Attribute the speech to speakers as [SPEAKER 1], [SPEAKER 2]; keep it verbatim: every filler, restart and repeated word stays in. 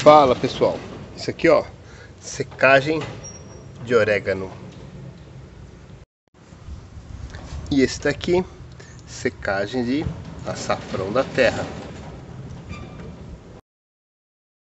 [SPEAKER 1] Fala pessoal, isso aqui ó, secagem de orégano. E esse daqui, secagem de açafrão da terra.